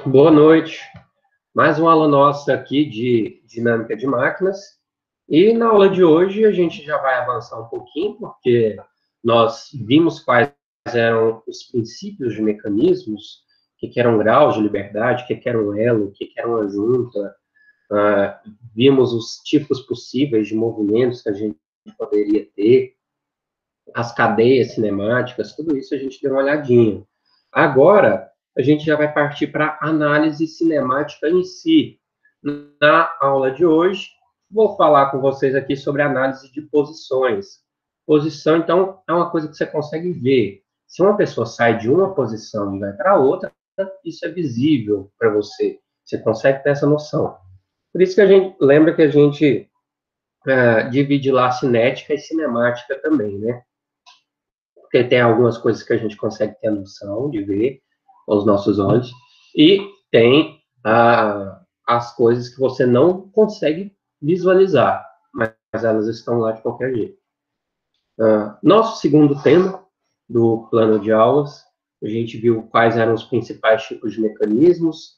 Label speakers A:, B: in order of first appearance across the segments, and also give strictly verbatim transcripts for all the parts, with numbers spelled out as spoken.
A: Boa noite. Mais uma aula nossa aqui de dinâmica de máquinas. E na aula de hoje a gente já vai avançar um pouquinho, porque nós vimos quais eram os princípios de mecanismos, o que, que eram graus de liberdade, o que, que era um elo, o que, que era uma junta. Uh, vimos os tipos possíveis de movimentos que a gente poderia ter, as cadeias cinemáticas, tudo isso a gente deu uma olhadinha. Agora, a gente já vai partir para a análise cinemática em si. Na aula de hoje, vou falar com vocês aqui sobre análise de posições. Posição, então, é uma coisa que você consegue ver. Se uma pessoa sai de uma posição e vai para outra, isso é visível para você. Você consegue ter essa noção. Por isso que a gente lembra que a gente uh, divide lá cinética e cinemática também, né? Porque tem algumas coisas que a gente consegue ter a noção de ver com os nossos olhos, e tem ah, as coisas que você não consegue visualizar, mas elas estão lá de qualquer jeito. Ah, nosso segundo tema do plano de aulas, a gente viu quais eram os principais tipos de mecanismos,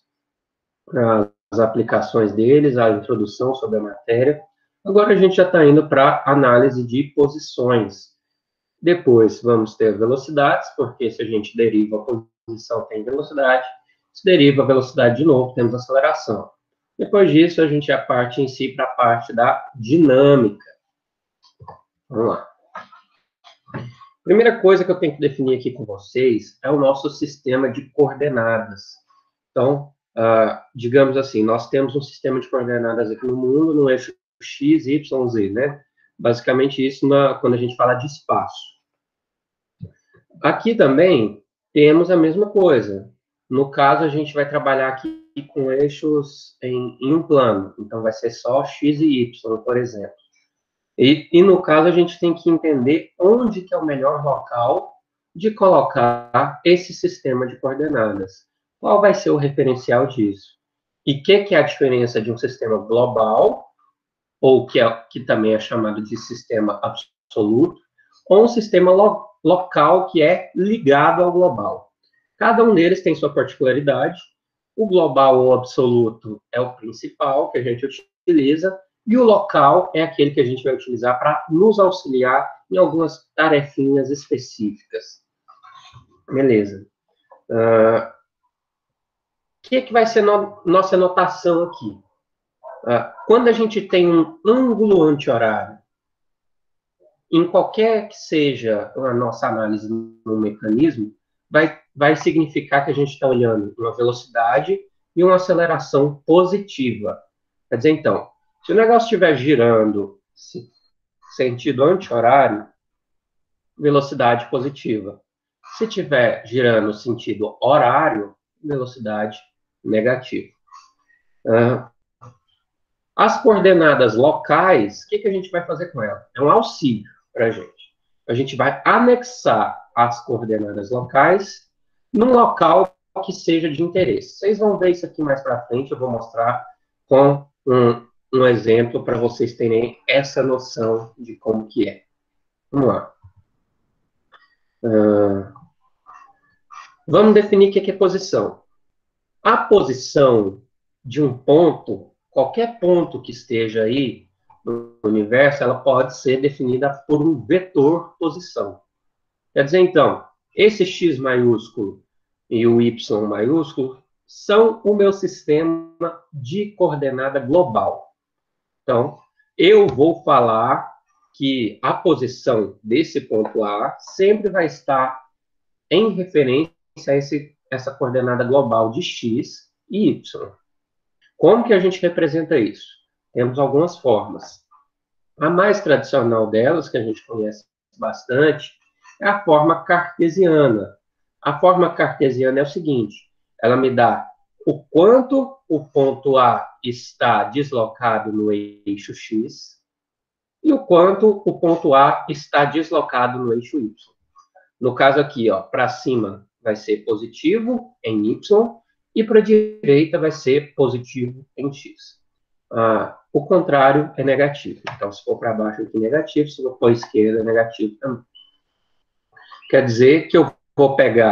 A: as aplicações deles, a introdução sobre a matéria. Agora a gente já está indo para análise de posições. Depois vamos ter velocidades, porque se a gente deriva a posição, tem velocidade. Se deriva a velocidade de novo, temos aceleração. Depois disso, a gente já parte em si para a parte da dinâmica. Vamos lá. Primeira coisa que eu tenho que definir aqui com vocês é o nosso sistema de coordenadas. Então, uh, digamos assim, nós temos um sistema de coordenadas aqui no mundo, no eixo X, Y, Z, né? Basicamente isso na, quando a gente fala de espaço. Aqui também temos a mesma coisa. No caso, a gente vai trabalhar aqui com eixos em, em um plano. Então, vai ser só X e Y, por exemplo. E, e, no caso, a gente tem que entender onde que é o melhor local de colocar esse sistema de coordenadas. Qual vai ser o referencial disso? E o que, que é a diferença de um sistema global, ou que, é, que também é chamado de sistema absoluto, ou um sistema lo local que é ligado ao global. Cada um deles tem sua particularidade. O global ou absoluto é o principal que a gente utiliza, e o local é aquele que a gente vai utilizar para nos auxiliar em algumas tarefinhas específicas. Beleza. Uh, o que, que vai ser no, nossa notação aqui? Uh, quando a gente tem um ângulo anti-horário, em qualquer que seja a nossa análise no mecanismo, vai, vai significar que a gente está olhando uma velocidade e uma aceleração positiva. Quer dizer, então, se o negócio estiver girando sentido anti-horário, velocidade positiva. Se estiver girando sentido horário, velocidade negativa. Uh, as coordenadas locais, o que, que a gente vai fazer com elas? É um auxílio para a gente. A gente vai anexar as coordenadas locais num local que seja de interesse. Vocês vão ver isso aqui mais para frente, eu vou mostrar com um, um exemplo para vocês terem essa noção de como que é. Vamos lá. Uh, vamos definir o que é posição. A posição de um ponto, qualquer ponto que esteja aí no universo, ela pode ser definida por um vetor posição. Quer dizer, então, esse X maiúsculo e o Y maiúsculo são o meu sistema de coordenada global. Então, eu vou falar que a posição desse ponto A sempre vai estar em referência a esse, essa coordenada global de X e Y. Como que a gente representa isso? Temos algumas formas. A mais tradicional delas, que a gente conhece bastante, é a forma cartesiana. A forma cartesiana é o seguinte, ela me dá o quanto o ponto A está deslocado no eixo X e o quanto o ponto A está deslocado no eixo Y. No caso aqui, para cima vai ser positivo em Y e para a direita vai ser positivo em X. Ah, o contrário é negativo. Então, se for para baixo aqui, negativo. Se for para a esquerda, é negativo também. Quer dizer que eu vou pegar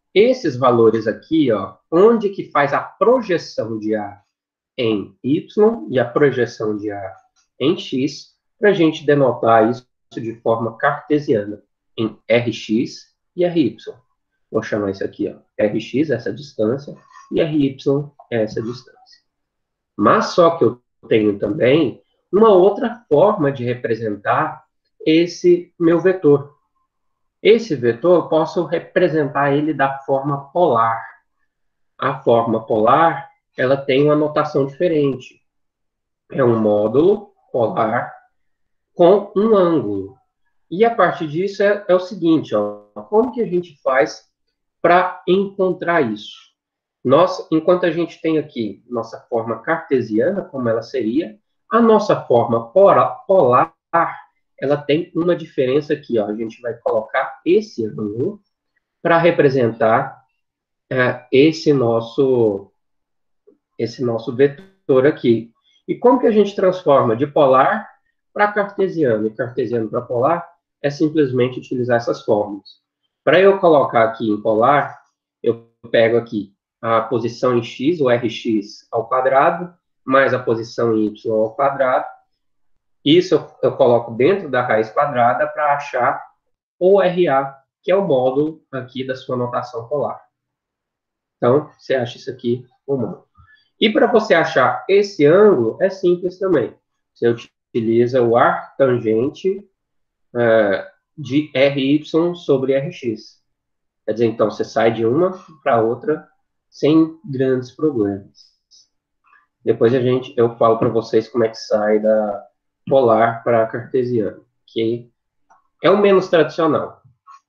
A: esses valores aqui, ó, onde que faz a projeção de A em Y e a projeção de A em X, para a gente denotar isso de forma cartesiana, em Rx e Ry. Vou chamar isso aqui, ó, Rx, essa distância, e Ry, essa distância. Mas só que eu tenho também uma outra forma de representar esse meu vetor. Esse vetor, eu posso representar ele da forma polar. A forma polar, ela tem uma notação diferente. É um módulo polar com um ângulo. E a partir disso é, é o seguinte, ó, como que a gente faz para encontrar isso? Nós, enquanto a gente tem aqui nossa forma cartesiana, como ela seria, a nossa forma polar, ela tem uma diferença aqui, ó. A gente vai colocar esse ângulo para representar é, esse nosso esse nosso vetor aqui. E como que a gente transforma de polar para cartesiano e cartesiano para polar? É simplesmente utilizar essas fórmulas. Para eu colocar aqui em polar, eu pego aqui a posição em x, o Rx ao quadrado, mais a posição em y ao quadrado. Isso eu, eu coloco dentro da raiz quadrada para achar o Ra, que é o módulo aqui da sua notação polar. Então, você acha isso aqui o módulo. E para você achar esse ângulo, é simples também. Você utiliza o arc tangente uh, de Ry sobre Rx. Quer dizer, então, você sai de uma para outra sem grandes problemas. Depois a gente, eu falo para vocês como é que sai da polar para cartesiano, que é o menos tradicional.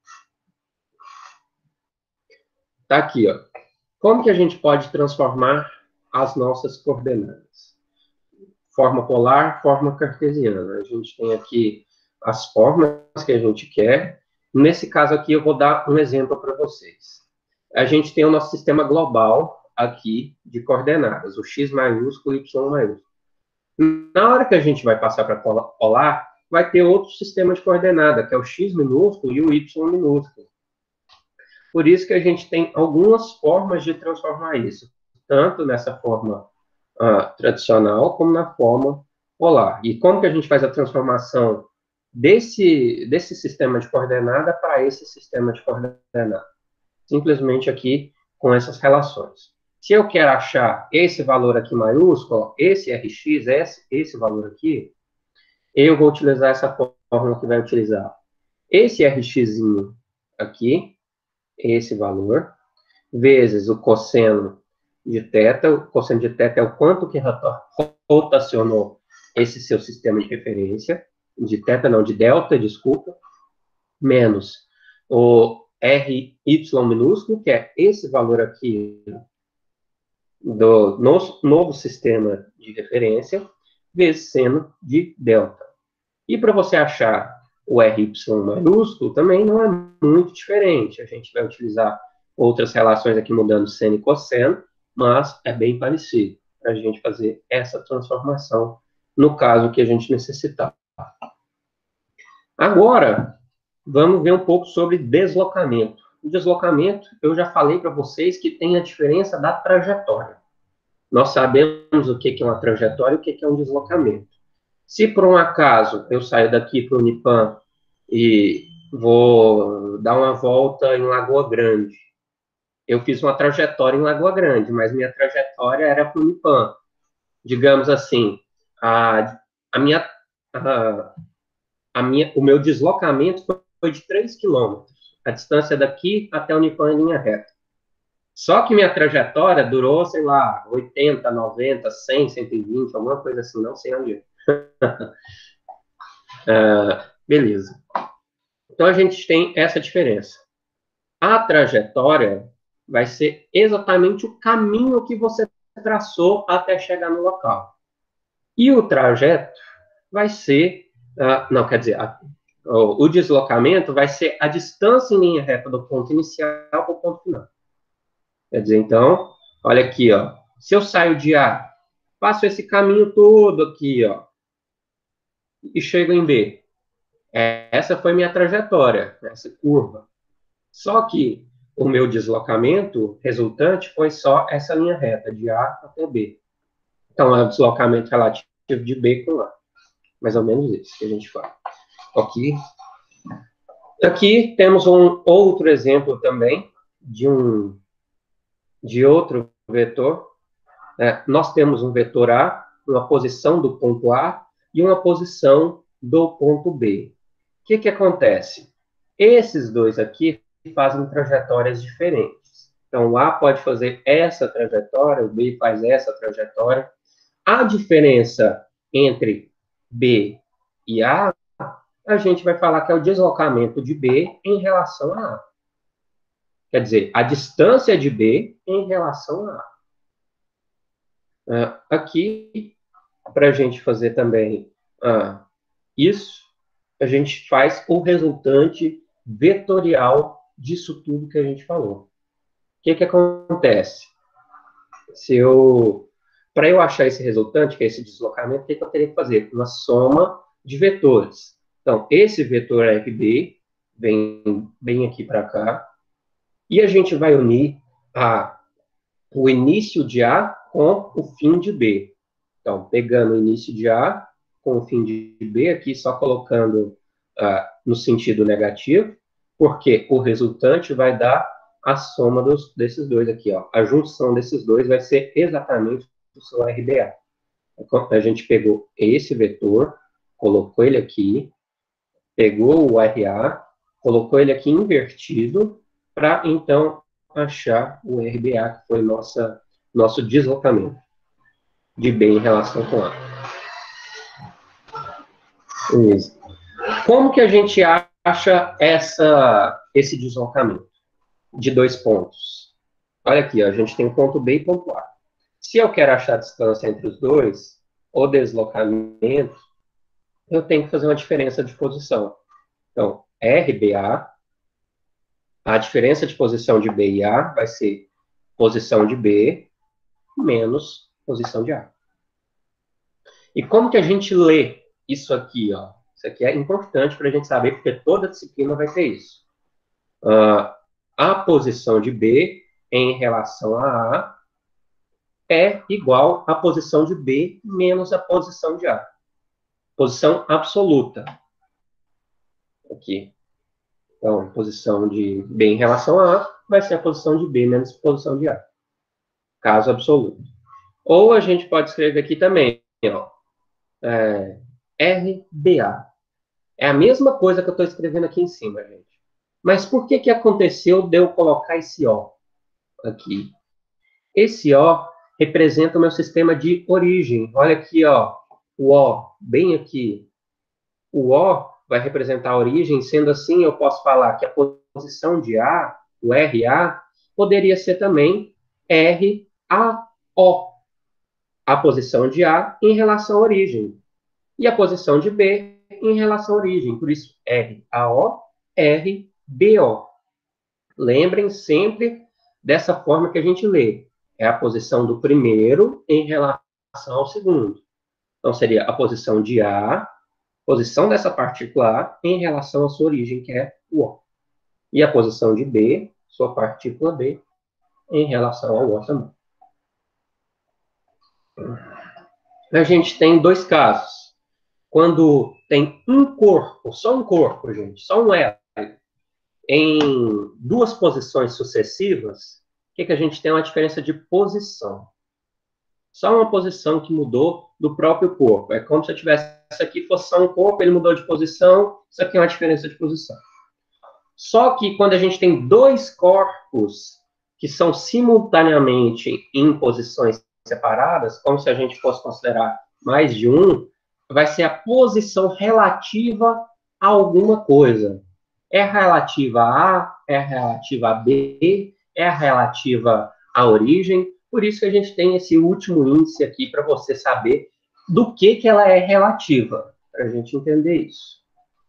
A: Tá aqui, ó. Como que a gente pode transformar as nossas coordenadas? Forma polar, forma cartesiana. A gente tem aqui as formas que a gente quer. Nesse caso aqui, eu vou dar um exemplo para vocês. A gente tem o nosso sistema global aqui de coordenadas, o x maiúsculo e o y maiúsculo. Na hora que a gente vai passar para polar, vai ter outro sistema de coordenada, que é o x minúsculo e o y minúsculo. Por isso que a gente tem algumas formas de transformar isso, tanto nessa forma uh, tradicional como na forma polar. E como que a gente faz a transformação desse, desse sistema de coordenada para esse sistema de coordenada? Simplesmente aqui com essas relações. Se eu quero achar esse valor aqui maiúsculo, esse Rx, esse, esse valor aqui, eu vou utilizar essa fórmula que vai utilizar esse Rx aqui, esse valor, vezes o cosseno de θ. O cosseno de θ é o quanto que rotacionou esse seu sistema de referência, de θ não, de delta, desculpa, menos o Ry minúsculo, que é esse valor aqui do nosso novo sistema de referência, vezes seno de delta. E para você achar o Ry maiúsculo, também não é muito diferente. A gente vai utilizar outras relações aqui mudando seno e cosseno, mas é bem parecido para a gente fazer essa transformação no caso que a gente necessitar. Agora, vamos ver um pouco sobre deslocamento. O deslocamento, eu já falei para vocês que tem a diferença da trajetória. Nós sabemos o que é uma trajetória e o que é um deslocamento. Se por um acaso eu saio daqui para o Unipan e vou dar uma volta em Lagoa Grande, eu fiz uma trajetória em Lagoa Grande, mas minha trajetória era para o Unipan. Digamos assim, a, a minha, a, a minha, o meu deslocamento foi de três quilômetros. A distância daqui até o Unipan em linha reta. Só que minha trajetória durou, sei lá, oitenta, noventa, cem, cento e vinte, alguma coisa assim, não sei onde. uh, beleza. Então, a gente tem essa diferença. A trajetória vai ser exatamente o caminho que você traçou até chegar no local. E o trajeto vai ser... Uh, não, quer dizer, a, o, o deslocamento vai ser a distância em linha reta do ponto inicial para o ponto final. Quer dizer, então, olha aqui, ó. Se eu saio de A, faço esse caminho todo aqui, ó, e chego em B. Essa foi minha trajetória, essa curva. Só que o meu deslocamento resultante foi só essa linha reta, de A até B. Então, é o deslocamento relativo de B com A. Mais ou menos isso que a gente fala. Ok? Aqui temos um outro exemplo também de um de outro vetor. É, nós temos um vetor A, uma posição do ponto A e uma posição do ponto B. O que, que acontece? Esses dois aqui fazem trajetórias diferentes. Então, o A pode fazer essa trajetória, o B faz essa trajetória. A diferença entre B e A, a gente vai falar que é o deslocamento de B em relação a A. Quer dizer, a distância de B em relação a A. Uh, aqui, para a gente fazer também uh, isso, a gente faz o resultante vetorial disso tudo que a gente falou. O que, que acontece? Se eu, para eu achar esse resultante, que é esse deslocamento, o que, que eu teria que fazer? Uma soma de vetores. Então, esse vetor R B vem bem aqui para cá, e a gente vai unir a, o início de A com o fim de B. Então, pegando o início de A com o fim de B, aqui só colocando uh, no sentido negativo, porque o resultante vai dar a soma dos, desses dois aqui, ó. A junção desses dois vai ser exatamente o seu R B A. A gente pegou esse vetor, colocou ele aqui, pegou o R A, colocou ele aqui invertido, para então achar o R B A, que foi nossa, nosso deslocamento de B em relação com A. Isso. Como que a gente acha essa, esse deslocamento de dois pontos? Olha aqui, ó, a gente tem ponto B e ponto A. Se eu quero achar a distância entre os dois, o deslocamento, eu tenho que fazer uma diferença de posição. Então, R B A, a diferença de posição de B e A vai ser posição de B menos posição de A. E como que a gente lê isso aqui, ó? Isso aqui é importante para a gente saber, porque toda disciplina vai ter isso. Uh, a posição de B em relação a A é igual à posição de B menos a posição de A. Posição absoluta. Aqui. Então, posição de B em relação a A vai ser a posição de B menos a posição de A. Caso absoluto. Ou a gente pode escrever aqui também, ó, é, R B A. É a mesma coisa que eu estou escrevendo aqui em cima, gente. Mas por que que aconteceu de eu colocar esse O aqui? Esse O representa o meu sistema de origem. Olha aqui, ó, o O, bem aqui. O O vai representar a origem, sendo assim, eu posso falar que a posição de A, o R A, poderia ser também R A O, a posição de A em relação à origem. E a posição de B em relação à origem. Por isso, R A O, R B O. Lembrem sempre dessa forma que a gente lê. É a posição do primeiro em relação ao segundo. Então, seria a posição de A, posição dessa partícula A, em relação à sua origem, que é o O. E a posição de B, sua partícula B, em relação ao O também. A gente tem dois casos. Quando tem um corpo, só um corpo, gente, só um elo, em duas posições sucessivas, o que, que a gente tem? Uma diferença de posição. Só uma posição que mudou do próprio corpo. É como se eu tivesse isso aqui, fosse só um corpo, ele mudou de posição, isso aqui é uma diferença de posição. Só que quando a gente tem dois corpos que são simultaneamente em posições separadas, como se a gente fosse considerar mais de um, vai ser a posição relativa a alguma coisa. É relativa a A, é relativa a B, é relativa à origem. Por isso que a gente tem esse último índice aqui para você saber do que, que ela é relativa, para a gente entender isso.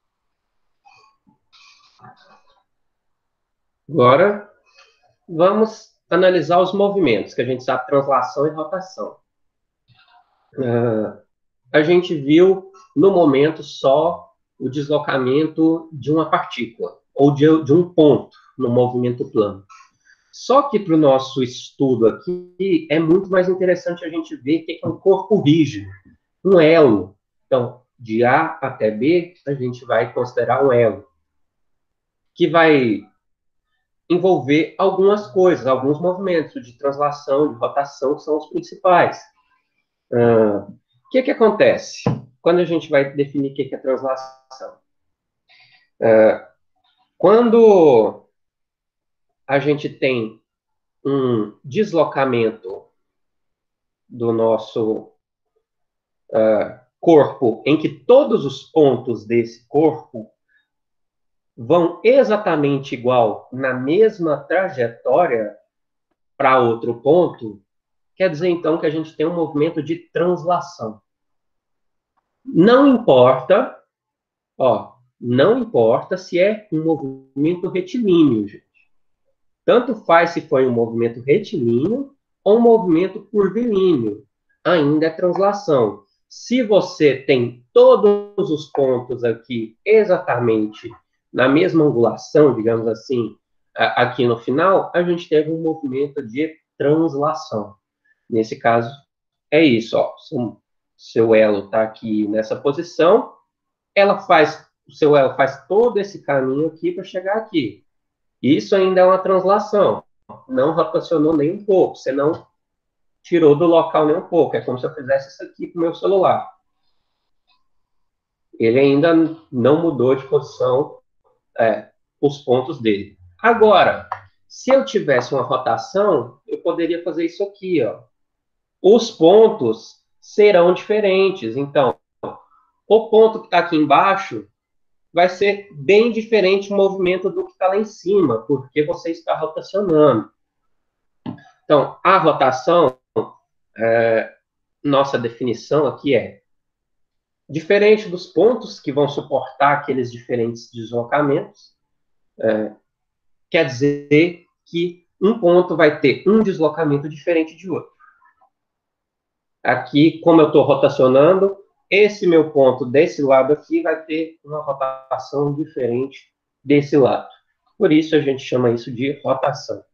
A: Agora, vamos analisar os movimentos, que a gente sabe translação e rotação. Uh, a gente viu, no momento, só o deslocamento de uma partícula. ou de, de um ponto no movimento plano. Só que para o nosso estudo aqui, é muito mais interessante a gente ver o que é um corpo rígido, um elo. Então, de A até B, a gente vai considerar um elo, que vai envolver algumas coisas, alguns movimentos de translação, de rotação, que são os principais. Uh, o que, que acontece quando a gente vai definir o que, que é translação? Uh, quando a gente tem um deslocamento do nosso uh, corpo, em que todos os pontos desse corpo vão exatamente igual na mesma trajetória para outro ponto, quer dizer, então, que a gente tem um movimento de translação. Não importa, ó, não importa se é um movimento retilíneo, gente. Tanto faz se foi um movimento retilíneo ou um movimento curvilíneo. Ainda é translação. Se você tem todos os pontos aqui exatamente na mesma angulação, digamos assim, aqui no final, a gente teve um movimento de translação. Nesse caso, é isso, ó. Seu elo está aqui nessa posição, ela faz, o seu elo faz todo esse caminho aqui para chegar aqui. Isso ainda é uma translação. Não rotacionou nem um pouco, você não tirou do local nem um pouco. É como se eu fizesse isso aqui com o meu celular. Ele ainda não mudou de posição, é, os pontos dele. Agora, se eu tivesse uma rotação, eu poderia fazer isso aqui, ó. Os pontos serão diferentes. Então, o ponto que está aqui embaixo vai ser bem diferente o movimento do que está lá em cima, porque você está rotacionando. Então, a rotação, é, nossa definição aqui é diferente dos pontos que vão suportar aqueles diferentes deslocamentos, é, quer dizer que um ponto vai ter um deslocamento diferente de outro. Aqui, como eu estou rotacionando, esse meu ponto desse lado aqui vai ter uma rotação diferente desse lado. Por isso, a gente chama isso de rotação.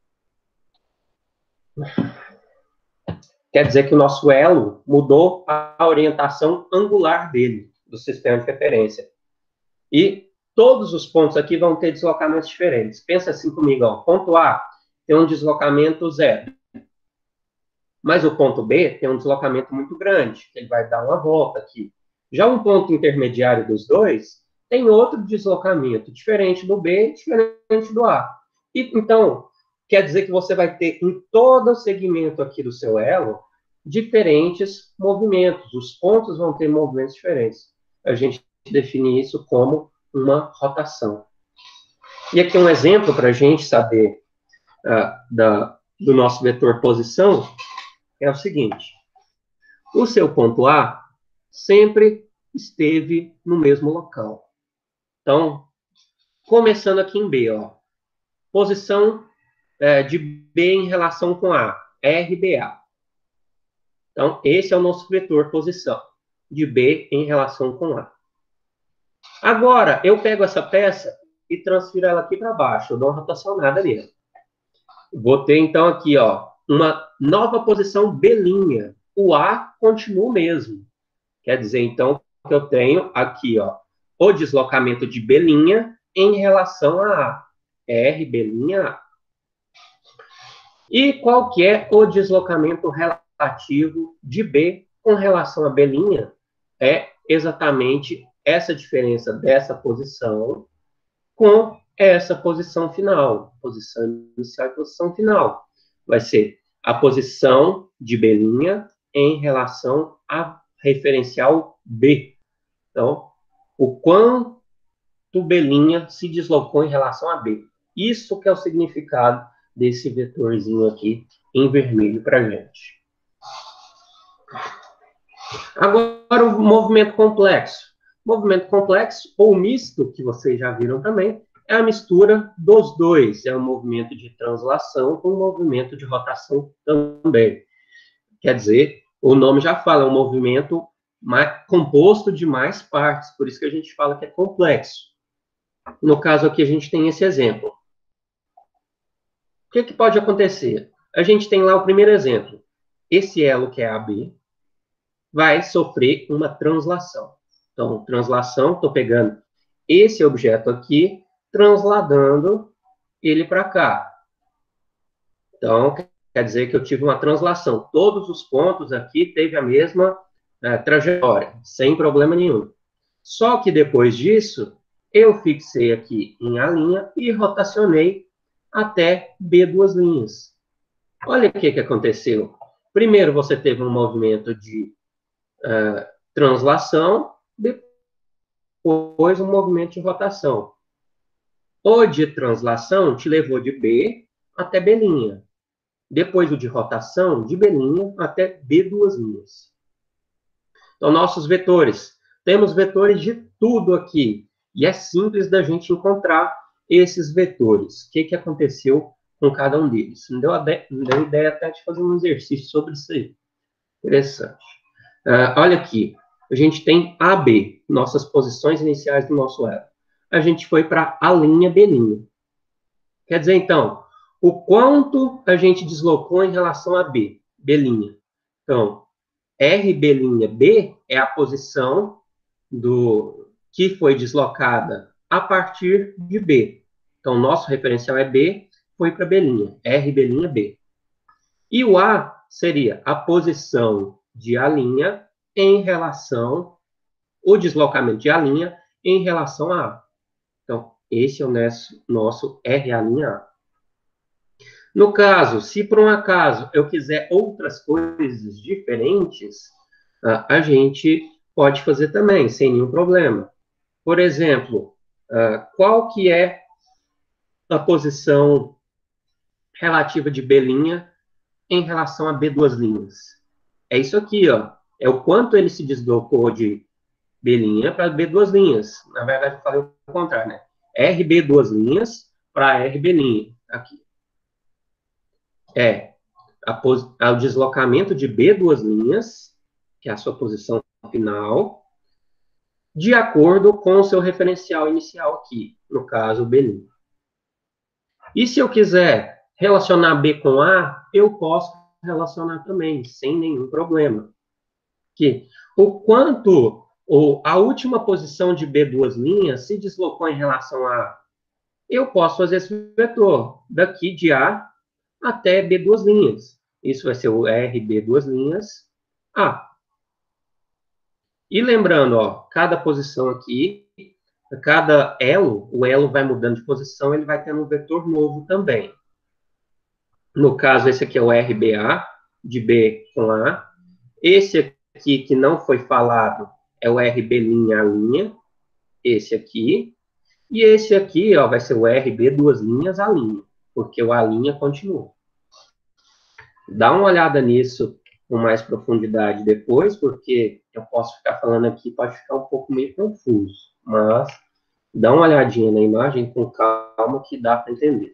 A: Quer dizer que o nosso elo mudou a orientação angular dele, do sistema de referência. E todos os pontos aqui vão ter deslocamentos diferentes. Pensa assim comigo, ó. Ponto A tem um deslocamento zero. Mas o ponto B tem um deslocamento muito grande, ele vai dar uma volta aqui. Já um ponto intermediário dos dois tem outro deslocamento, diferente do B, diferente do A. E, então, quer dizer que você vai ter em todo o segmento aqui do seu elo diferentes movimentos. Os pontos vão ter movimentos diferentes. A gente define isso como uma rotação. E aqui um exemplo para a gente saber uh, da, do nosso vetor posição é o seguinte. O seu ponto A sempre esteve no mesmo local. Então, começando aqui em B, ó. Posição é, de B em relação com A, R B A. Então, esse é o nosso vetor posição, de B em relação com A. Agora, eu pego essa peça e transfiro ela aqui para baixo. Eu dou uma rotacionada nele. Vou ter, então, aqui, ó, uma nova posição B'. O A continua o mesmo. Quer dizer, então, que eu tenho aqui, ó, o deslocamento de B' em relação a A. R, B', A. E qual que é o deslocamento relativo de B com relação a B'? É exatamente essa diferença dessa posição com essa posição final. Posição inicial e posição final. Vai ser a posição de B' em relação a referencial B. Então, o quanto B' se deslocou em relação a B. Isso que é o significado desse vetorzinho aqui em vermelho para a gente. Agora, o movimento complexo. Movimento complexo, ou misto, que vocês já viram também, é a mistura dos dois. É um movimento de translação com um movimento de rotação também. Quer dizer, o nome já fala, é um movimento mais, composto de mais partes, por isso que a gente fala que é complexo. No caso aqui, a gente tem esse exemplo. O que, que pode acontecer? A gente tem lá o primeiro exemplo. Esse elo, que é A B, vai sofrer uma translação. Então, translação, estou pegando esse objeto aqui, transladando ele para cá. Então, quer dizer que eu tive uma translação. Todos os pontos aqui teve a mesma é, trajetória, sem problema nenhum. Só que depois disso, eu fixei aqui em A' e rotacionei até B duas linhas. Olha o que, que aconteceu. Primeiro, você teve um movimento de uh, translação, depois um movimento de rotação. O de translação te levou de B até B'. Depois o de rotação, de B' até B duas linhas. Então, nossos vetores. Temos vetores de tudo aqui. E é simples da gente encontrar esses vetores. O que, que aconteceu com cada um deles? Me deu, a de, me deu a ideia até de fazer um exercício sobre isso aí. Interessante. Uh, olha aqui. A gente tem A, B, nossas posições iniciais do nosso elo. A gente foi para A', B'. Quer dizer, então, o quanto a gente deslocou em relação a B, B'. Então, R B' B é a posição do que foi deslocada a partir de B. Então, nosso referencial é B, foi para B', R B' B. E o A seria a posição de A' em relação, o deslocamento de A' em relação a A. Então, esse é o nosso, nosso R'A'. No caso, se por um acaso eu quiser outras coisas diferentes, a gente pode fazer também, sem nenhum problema. Por exemplo, qual que é a posição relativa de B' em relação a B duas linhas? É isso aqui, ó. É o quanto ele se deslocou de B' para B duas linhas. Na verdade, eu falei o contrário, né? R B duas linhas para R B'. Aqui. É a, o deslocamento de B duas linhas, que é a sua posição final, de acordo com o seu referencial inicial aqui, no caso, B'. E se eu quiser relacionar B com A, eu posso relacionar também, sem nenhum problema. Que o quanto ou a última posição de B duas linhas se deslocou em relação a A, eu posso fazer esse vetor daqui de A até B duas linhas. Isso vai ser o R B duas linhas A. E lembrando, ó, cada posição aqui, cada elo, o elo vai mudando de posição, ele vai tendo um vetor novo também. No caso, esse aqui é o R B A, de B com A. Esse aqui, que não foi falado, é o R B', esse aqui. E esse aqui, ó, vai ser o R B duas linhas A', porque o A' continua. Dá uma olhada nisso com mais profundidade depois, porque eu posso ficar falando aqui, pode ficar um pouco meio confuso, mas dá uma olhadinha na imagem com calma que dá para entender.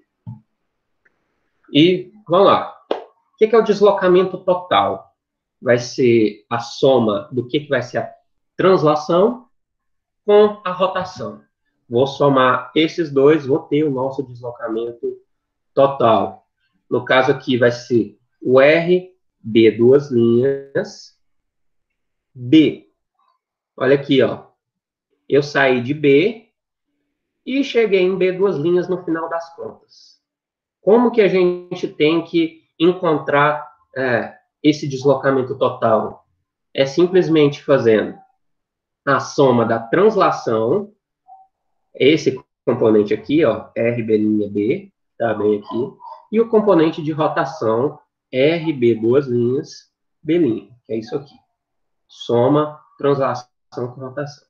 A: E, vamos lá. O que é o deslocamento total? Vai ser a soma do que vai ser a translação com a rotação. Vou somar esses dois, vou ter o nosso deslocamento total. No caso aqui vai ser o R B duas linhas, B. Olha aqui, ó. Eu saí de B e cheguei em B duas linhas no final das contas. Como que a gente tem que encontrar é, esse deslocamento total? É simplesmente fazendo a soma da translação, esse componente aqui, ó, R B' B, tá bem aqui, e o componente de rotação, R B duas linhas, B', que é isso aqui. Soma, translação com rotação.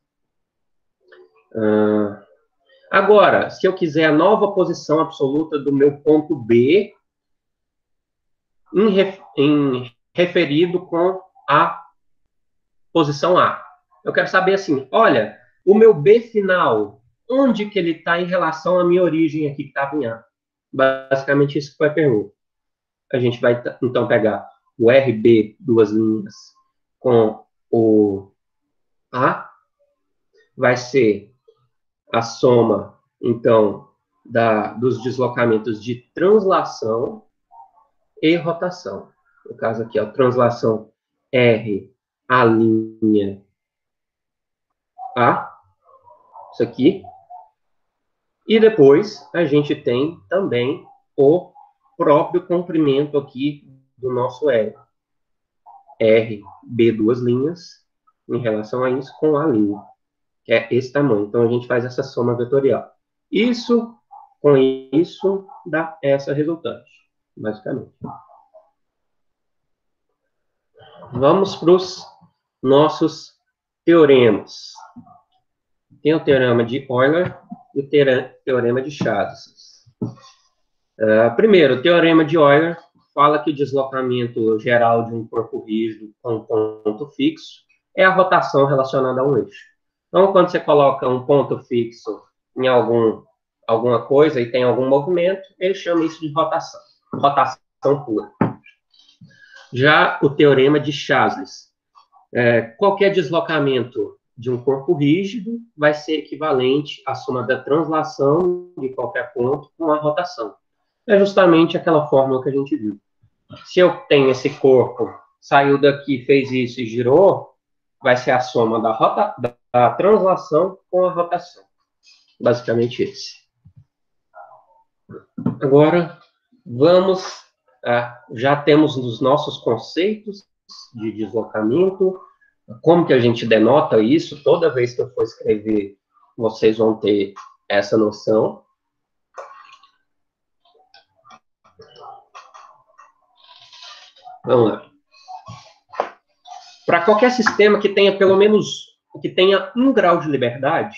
A: Uh, agora, se eu quiser a nova posição absoluta do meu ponto B, em, ref, em referido com a posição A. Eu quero saber assim, olha, o meu B final, onde que ele está em relação à minha origem aqui que estava em A? Basicamente isso que foi a pergunta. A gente vai, então, pegar o R B, duas linhas, com o A, vai ser a soma então, da, dos deslocamentos de translação e rotação. No caso aqui, a translação R, a linha A, isso aqui. E depois a gente tem também o próprio comprimento aqui do nosso R. R, B, duas linhas, em relação a isso, com a linha, que é esse tamanho. Então, a gente faz essa soma vetorial. Isso, com isso, dá essa resultante, basicamente. Vamos para os nossos teoremas. Tem o teorema de Euler e o teorema de Chasles. Uh, primeiro, o teorema de Euler fala que o deslocamento geral de um corpo rígido com um ponto fixo é a rotação relacionada a um eixo. Então, quando você coloca um ponto fixo em algum, alguma coisa e tem algum movimento, ele chama isso de rotação, rotação pura. Já o teorema de Chasles, é, qualquer deslocamento de um corpo rígido vai ser equivalente à soma da translação de qualquer ponto com a rotação. É justamente aquela fórmula que a gente viu. Se eu tenho esse corpo, saiu daqui, fez isso e girou, vai ser a soma da, rota, da translação com a rotação. Basicamente esse. Agora, vamos... Ah, já temos os nossos conceitos de deslocamento, como que a gente denota isso. Toda vez que eu for escrever, vocês vão ter essa noção. Vamos lá. Para qualquer sistema que tenha pelo menos que tenha um grau de liberdade,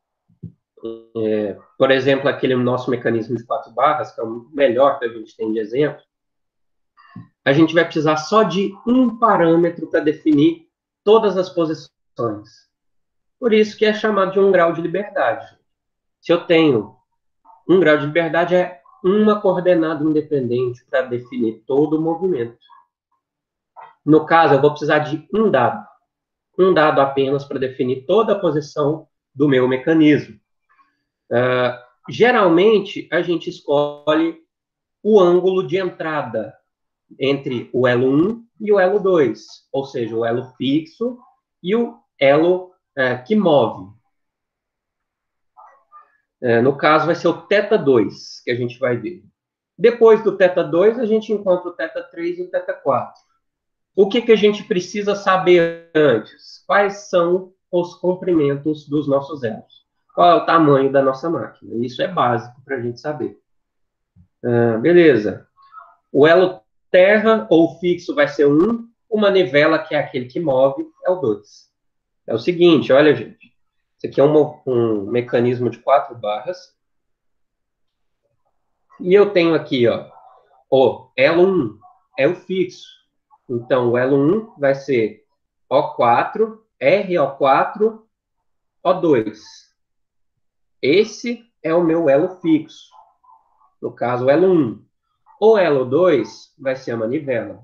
A: é, por exemplo, aquele nosso mecanismo de quatro barras, que é o melhor que a gente tem de exemplo, a gente vai precisar só de um parâmetro para definir todas as posições. Por isso que é chamado de um grau de liberdade. Se eu tenho um grau de liberdade, é uma coordenada independente para definir todo o movimento. No caso, eu vou precisar de um dado. Um dado apenas para definir toda a posição do meu mecanismo. Uh, geralmente, a gente escolhe o ângulo de entrada entre o elo um e o elo dois, ou seja, o elo fixo e o elo uh, que move. Uh, no caso, vai ser o θ dois, que a gente vai ver. Depois do θ dois, a gente encontra o θ três e o θ quatro. O que, que a gente precisa saber antes? Quais são os comprimentos dos nossos elos? Qual é o tamanho da nossa máquina? Isso é básico para a gente saber. Ah, beleza. O elo terra ou fixo vai ser um. O manivela, que é aquele que move, é o dois. É o seguinte, olha, gente. Isso aqui é um, um mecanismo de quatro barras. E eu tenho aqui, ó, o elo um é o fixo. Então, o elo um vai ser O quatro, R O quatro, O dois. Esse é o meu elo fixo. No caso, o elo um. O elo dois vai ser a manivela.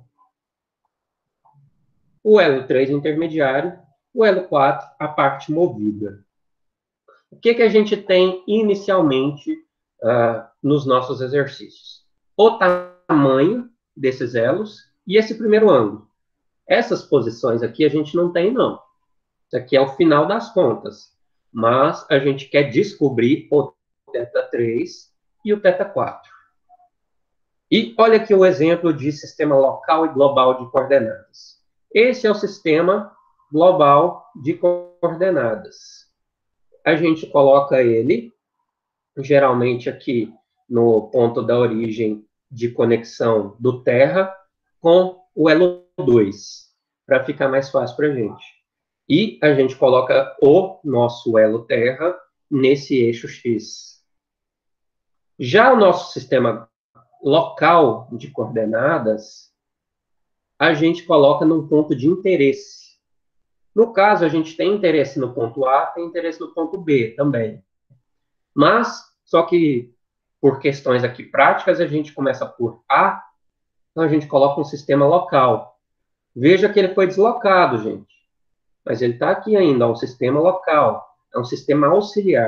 A: O elo três, intermediário. O elo quatro, a parte movida. O que, que a gente tem inicialmente uh, nos nossos exercícios? O tamanho desses elos e esse primeiro ângulo. Essas posições aqui a gente não tem, não. Isso aqui é o final das contas. Mas a gente quer descobrir o θ três e o θ quatro. E olha aqui o exemplo de sistema local e global de coordenadas. Esse é o sistema global de coordenadas. A gente coloca ele, geralmente aqui no ponto da origem de conexão do terra com o elo dois, para ficar mais fácil para a gente. E a gente coloca o nosso elo terra nesse eixo X. Já o nosso sistema local de coordenadas, a gente coloca num ponto de interesse. No caso, a gente tem interesse no ponto A, tem interesse no ponto B também. Mas, só que por questões aqui práticas, a gente começa por A, então a gente coloca um sistema local. Veja que ele foi deslocado, gente. Mas ele está aqui ainda, é um sistema local, é um sistema auxiliar.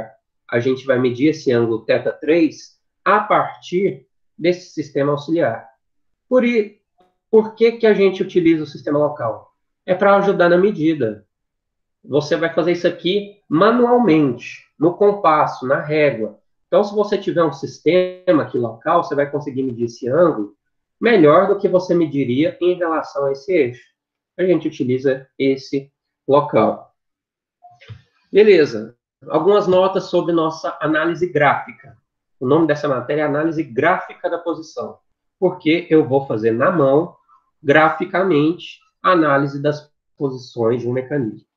A: a gente vai medir esse ângulo θ três a partir desse sistema auxiliar. Por, i, por que, que a gente utiliza o sistema local? É para ajudar na medida. Você vai fazer isso aqui manualmente, no compasso, na régua. Então, se você tiver um sistema aqui local, você vai conseguir medir esse ângulo melhor do que você mediria em relação a esse eixo. A gente utiliza esse local. Beleza. Algumas notas sobre nossa análise gráfica. O nome dessa matéria é análise gráfica da posição, porque eu vou fazer na mão, graficamente, a análise das posições de um mecanismo.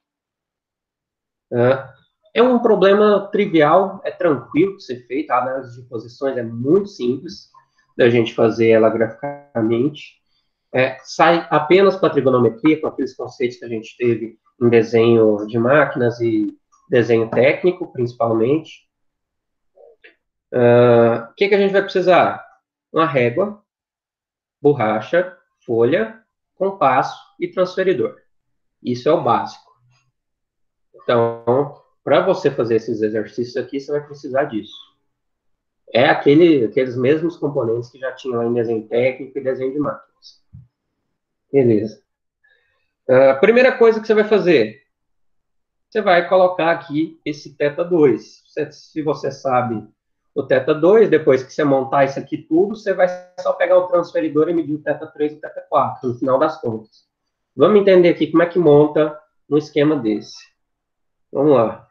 A: É um problema trivial, é tranquilo de ser feito, a análise de posições é muito simples da gente fazer ela graficamente. É, sai apenas com a trigonometria, com aqueles conceitos que a gente teve em desenho de máquinas e desenho técnico, principalmente. Uh, o que, que a gente vai precisar? Uma régua, borracha, folha, compasso e transferidor. Isso é o básico. Então, para você fazer esses exercícios aqui, você vai precisar disso. É aquele, aqueles mesmos componentes que já tinham em desenho técnico e desenho de máquinas. Beleza. A uh, primeira coisa que você vai fazer, você vai colocar aqui esse θ dois. Se, se você sabe o θ dois, depois que você montar isso aqui tudo, você vai só pegar o transferidor e medir o θ três e o θ quatro, no final das contas. Vamos entender aqui como é que monta um esquema desse. Vamos lá.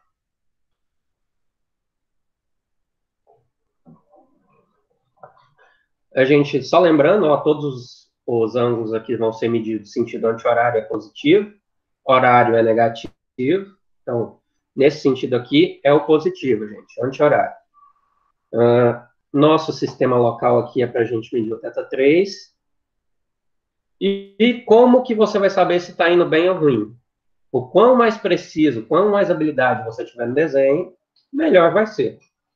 A: A gente, só lembrando, ó, todos os, os ângulos aqui vão ser medidos sentido anti-horário é positivo, horário é negativo. Então, nesse sentido aqui, é o positivo, gente, anti-horário. Uh, nosso sistema local aqui é para a gente medir o θ três. E, e como que você vai saber se está indo bem ou ruim? O quão mais preciso, quanto mais habilidade você tiver no desenho, melhor vai ser.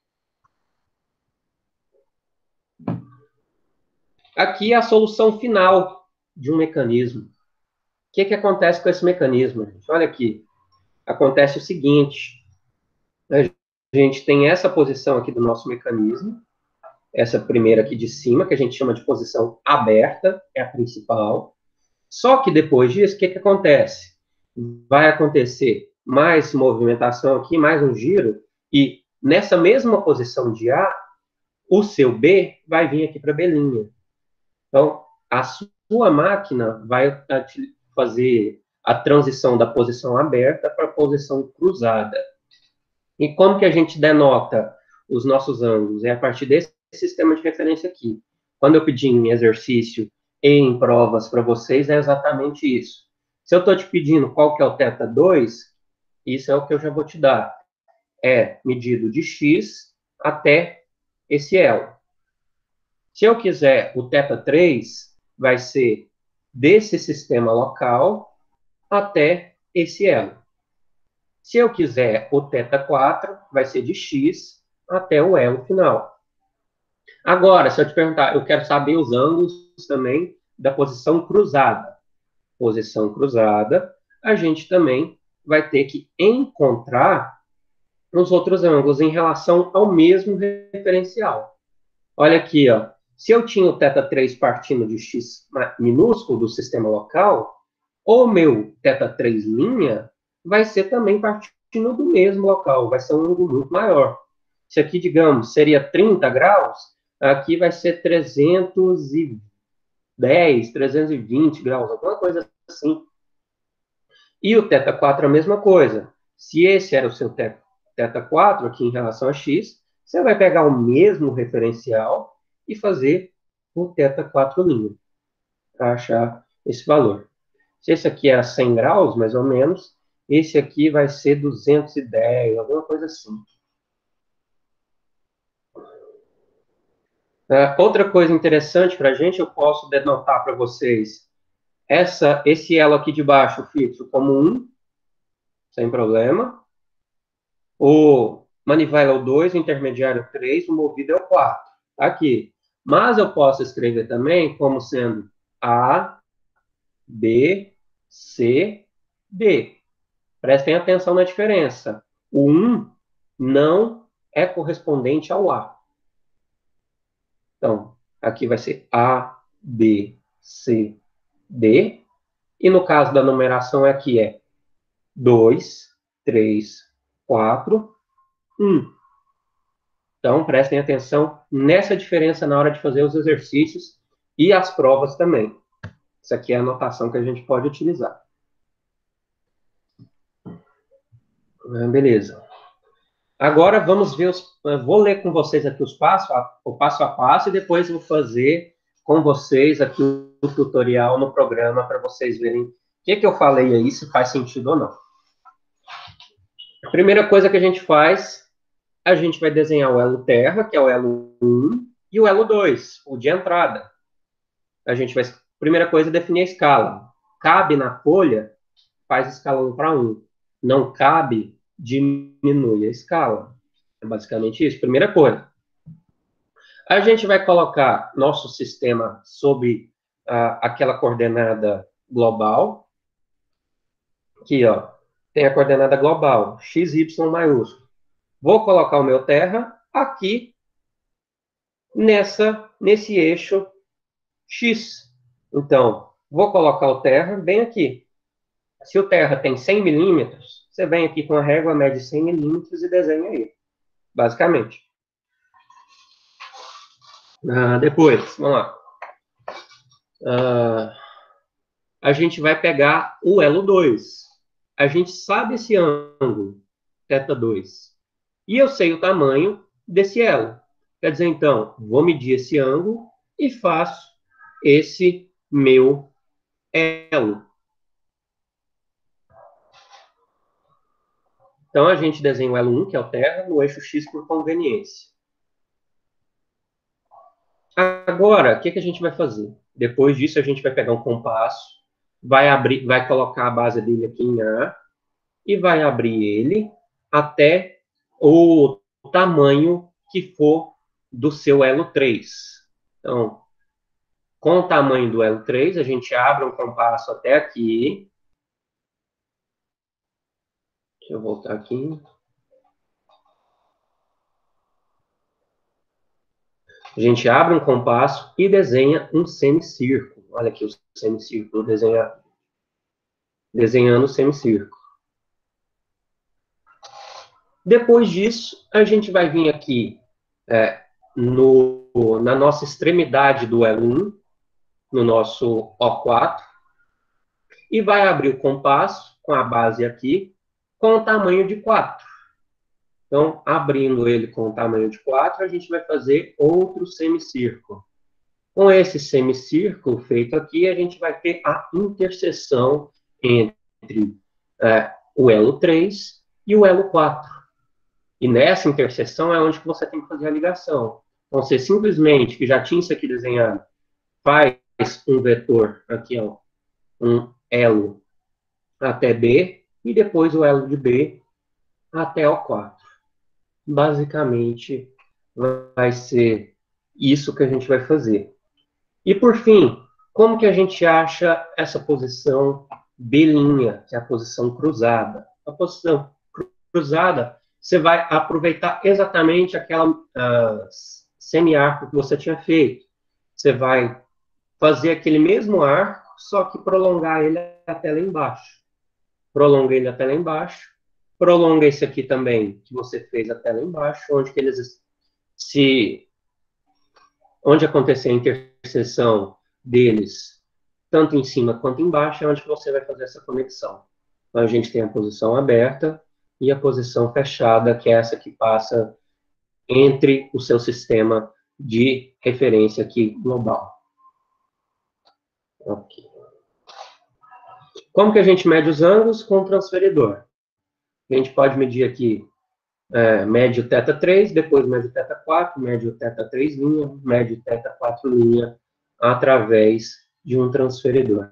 A: Aqui é a solução final de um mecanismo. O que, que acontece com esse mecanismo, gente? Olha aqui. Acontece o seguinte. A gente tem essa posição aqui do nosso mecanismo. Essa primeira aqui de cima, que a gente chama de posição aberta, é a principal. Só que depois disso, o que, que acontece? Vai acontecer mais movimentação aqui, mais um giro, e nessa mesma posição de A, o seu B vai vir aqui para B'. Então, a sua máquina vai fazer a transição da posição aberta para a posição cruzada. E como que a gente denota os nossos ângulos? É a partir desse sistema de referência aqui. Quando eu pedi em exercício e em provas para vocês, é exatamente isso. Se eu estou te pedindo qual que é o θ dois, isso é o que eu já vou te dar. É medido de x até esse L. Se eu quiser o θ três, vai ser desse sistema local até esse L. Se eu quiser o θ quatro, vai ser de x até o elo final. Agora, se eu te perguntar, eu quero saber os ângulos também da posição cruzada. Posição cruzada, a gente também vai ter que encontrar os outros ângulos em relação ao mesmo referencial. Olha aqui, ó. Se eu tinha o θ três partindo de x minúsculo do sistema local, o meu θ três' vai ser também partindo do mesmo local, vai ser um ângulo muito maior. Se aqui, digamos, seria trinta graus, aqui vai ser trezentos e dez, trezentos e vinte graus, alguma coisa assim. E o θ quatro é a mesma coisa. Se esse era o seu θ quatro aqui em relação a x, você vai pegar o mesmo referencial e fazer o θ quatro' para achar esse valor. Se esse aqui é cem graus, mais ou menos, esse aqui vai ser duzentos e dez, alguma coisa assim. Uh, outra coisa interessante para a gente, eu posso denotar para vocês essa, esse elo aqui de baixo fixo como um, sem problema. O manivela é o dois, o intermediário é o três, o movido é o quatro. Aqui. Mas eu posso escrever também como sendo A, B, C, D. Prestem atenção na diferença. O um não é correspondente ao A. Então, aqui vai ser A, B, C, D. E no caso da numeração aqui é dois, três, quatro, um. Então, prestem atenção nessa diferença na hora de fazer os exercícios e as provas também. Isso aqui é a notação que a gente pode utilizar. Beleza. Agora vamos ver os... Eu vou ler com vocês aqui os passos, o passo a passo, e depois vou fazer com vocês aqui o tutorial no programa para vocês verem o que, que eu falei aí, se faz sentido ou não. A primeira coisa que a gente faz, a gente vai desenhar o elo terra, que é o elo um, e o elo dois, o de entrada. A gente vai, primeira coisa, definir a escala. Cabe na folha, faz escala um para um. Não cabe, diminui a escala. É basicamente isso. Primeira coisa. A gente vai colocar nosso sistema sob ah, aquela coordenada global. Aqui, ó. Tem a coordenada global, x, y maiúsculo. Vou colocar o meu terra aqui, nessa, nesse eixo x. Então, vou colocar o terra bem aqui. Se o terra tem cem milímetros, você vem aqui com a régua, mede cem milímetros e desenha aí, basicamente. Ah, depois, vamos lá. Ah, a gente vai pegar o elo dois. A gente sabe esse ângulo, θ dois. E eu sei o tamanho desse elo. Quer dizer, então, vou medir esse ângulo e faço esse meu elo. Então, a gente desenha o elo um, que é o terra, no eixo x por conveniência. Agora, o que, que a gente vai fazer? Depois disso, a gente vai pegar um compasso, vai, abrir, vai colocar a base dele aqui em A, e vai abrir ele até o tamanho que for do seu elo três. Então, com o tamanho do elo três, a gente abre um compasso até aqui. Deixa eu voltar aqui. A gente abre um compasso e desenha um semicírculo. Olha aqui o semicírculo desenhado. Desenhando o semicírculo. Depois disso, a gente vai vir aqui é, no, na nossa extremidade do elo um, no nosso O quatro, e vai abrir o compasso com a base aqui, com o tamanho de quatro. Então, abrindo ele com o tamanho de quatro, a gente vai fazer outro semicírculo. Com esse semicírculo feito aqui, a gente vai ter a interseção entre é, o elo três e o elo quatro. E nessa interseção é onde que você tem que fazer a ligação. Então, você simplesmente, que já tinha isso aqui desenhado, faz um vetor aqui, ó, um elo até B, e depois o elo de B até O quatro. Basicamente, vai ser isso que a gente vai fazer. E, por fim, como que a gente acha essa posição B', que é a posição cruzada? A posição cruzada, você vai aproveitar exatamente aquela uh, semiarco que você tinha feito. Você vai fazer aquele mesmo arco, só que prolongar ele até lá embaixo. Prolonga ele até lá embaixo. Prolonga esse aqui também, que você fez até lá embaixo, onde que eles se... onde acontecer a interseção deles, tanto em cima quanto embaixo, é onde que você vai fazer essa conexão. Então, a gente tem a posição aberta e a posição fechada, que é essa que passa entre o seu sistema de referência aqui global. Ok. Como que a gente mede os ângulos? Com o transferidor. A gente pode medir aqui, é, mede o θ três, depois mede o θ quatro, mede o θ três', mede o θ quatro' através de um transferidor.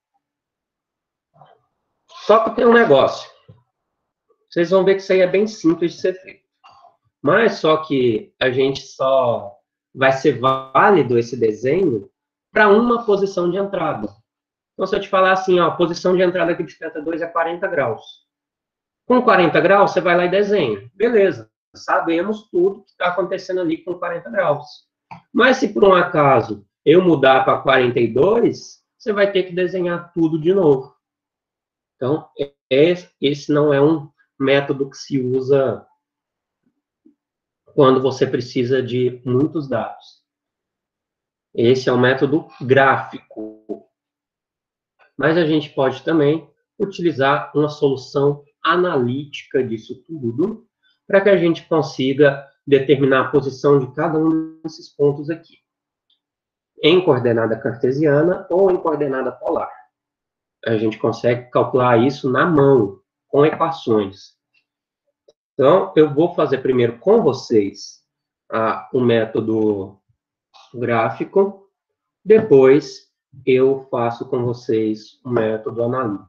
A: Só que tem um negócio. Vocês vão ver que isso aí é bem simples de ser feito. Mas só que a gente só vai ser válido esse desenho para uma posição de entrada. Então, se eu te falar assim, ó, a posição de entrada aqui de θ dois é quarenta graus. Com quarenta graus, você vai lá e desenha. Beleza. sabemos tudo que está acontecendo ali com quarenta graus. Mas se por um acaso eu mudar para quarenta e dois, você vai ter que desenhar tudo de novo. Então, esse não é um método que se usa quando você precisa de muitos dados. Esse é o método gráfico. Mas a gente pode também utilizar uma solução analítica disso tudo, para que a gente consiga determinar a posição de cada um desses pontos aqui, em coordenada cartesiana ou em coordenada polar. A gente consegue calcular isso na mão, com equações. Então, eu vou fazer primeiro com vocês ah, o método gráfico, depois eu faço com vocês o método analítico.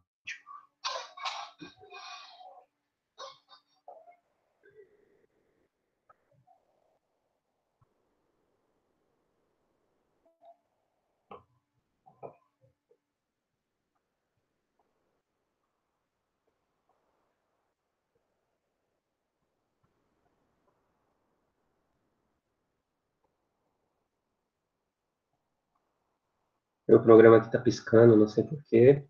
A: Meu programa aqui está piscando, não sei porquê.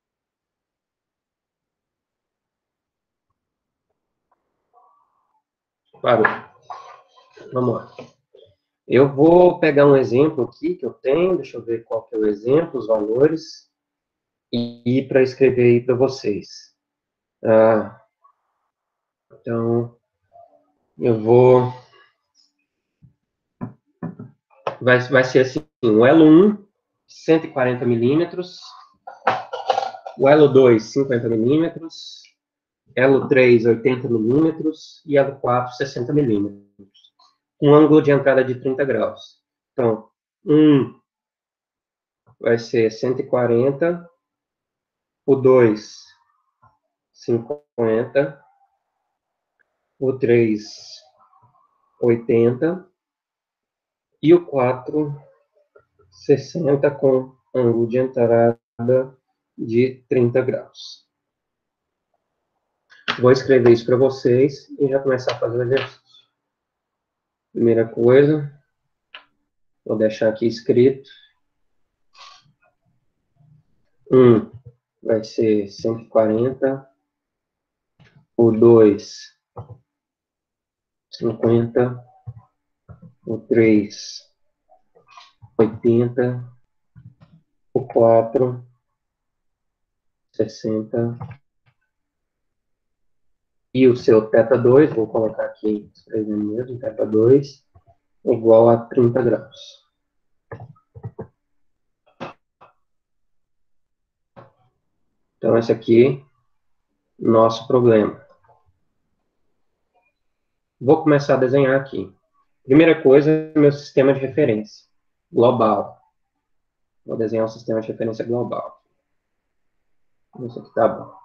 A: Parou. Vamos lá. Eu vou pegar um exemplo aqui que eu tenho, deixa eu ver qual que é o exemplo, os valores, e para escrever aí para vocês. Ah, então, eu vou... Vai, vai ser assim, o elo um, cento e quarenta milímetros, o elo dois, cinquenta milímetros, elo três, oitenta milímetros, e elo quatro, sessenta milímetros. Um ângulo de entrada de trinta graus. Então, um vai ser cento e quarenta, o dois, cinquenta, o três, oitenta, e o quatro, sessenta, com ângulo de entrada de trinta graus. Vou escrever isso para vocês e já começar a fazer o exercício. Primeira coisa, vou deixar aqui escrito. um vai ser cento e quarenta, o dois, cinquenta, o três, oitenta, o quatro, sessenta, e o seu θ dois, vou colocar aqui, escrevendo mesmo, θ dois, igual a trinta graus. Então, esse aqui, nosso problema. Vou começar a desenhar aqui. Primeira coisa, meu sistema de referência global. Vou desenhar um sistema de referência global. Isso aqui tá bom.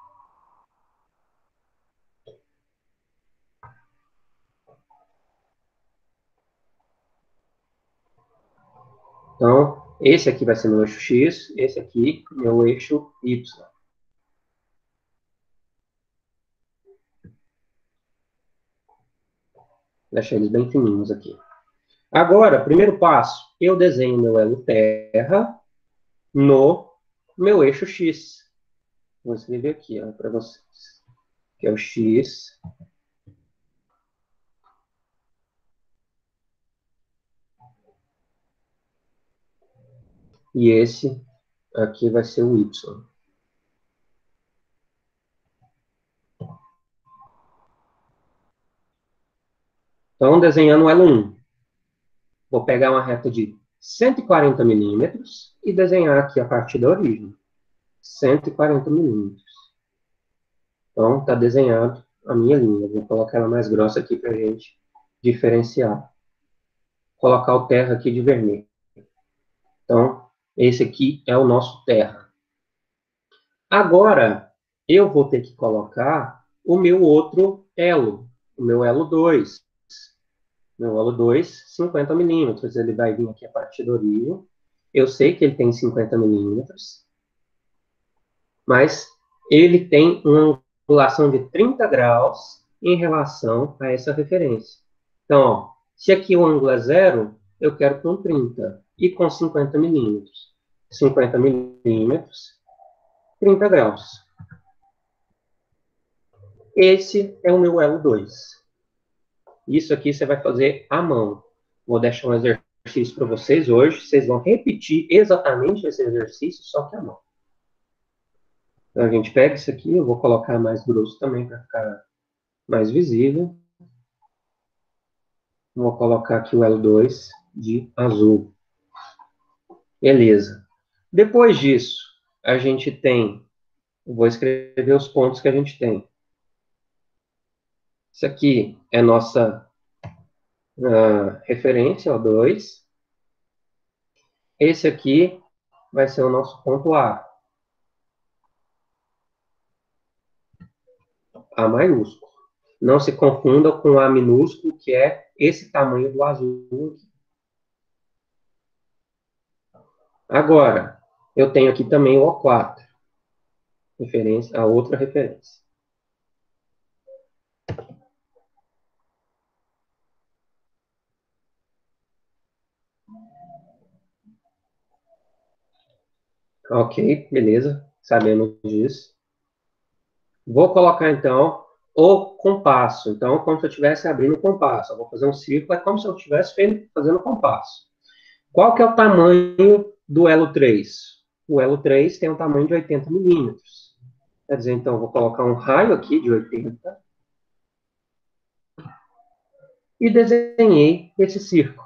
A: Então, esse aqui vai ser meu eixo X, esse aqui, meu eixo Y. Deixar eles bem fininhos aqui. Agora, primeiro passo, eu desenho meu elo terra no meu eixo X. Vou escrever aqui para vocês. Que é o X. E esse aqui vai ser o Y. Então, desenhando o elo um. Vou pegar uma reta de cento e quarenta milímetros e desenhar aqui a partir da origem. cento e quarenta milímetros. Então, está desenhado a minha linha. Vou colocar ela mais grossa aqui para a gente diferenciar. Vou colocar o terra aqui de vermelho. Então, esse aqui é o nosso terra. Agora, eu vou ter que colocar o meu outro elo, o meu elo dois. Meu elo dois, cinquenta milímetros. Ele vai vir aqui a partir da origem. Eu sei que ele tem cinquenta milímetros, mas ele tem uma angulação de trinta graus em relação a essa referência. Então, ó, se aqui o ângulo é zero, eu quero com trinta e com cinquenta milímetros. cinquenta milímetros, trinta graus. Esse é o meu elo dois. Isso aqui você vai fazer à mão. Vou deixar um exercício para vocês hoje. Vocês vão repetir exatamente esse exercício, só que à mão. Então, a gente pega isso aqui, eu vou colocar mais grosso também para ficar mais visível. Vou colocar aqui o elo dois de azul. Beleza. Depois disso, a gente tem... Vou escrever os pontos que a gente tem. Isso aqui é nossa uh, referência, o dois. Esse aqui vai ser o nosso ponto A. A maiúsculo. Não se confunda com o A minúsculo, que é esse tamanho do azul. Agora, eu tenho aqui também o O quatro. Referência, a outra referência. Ok, beleza. Sabemos disso. Vou colocar, então, o compasso. Então, como se eu estivesse abrindo o compasso. Eu vou fazer um círculo, é como se eu estivesse fazendo compasso. Qual que é o tamanho do elo três? O elo três tem um tamanho de oitenta milímetros. Quer dizer, então, eu vou colocar um raio aqui de oitenta e desenhei esse círculo.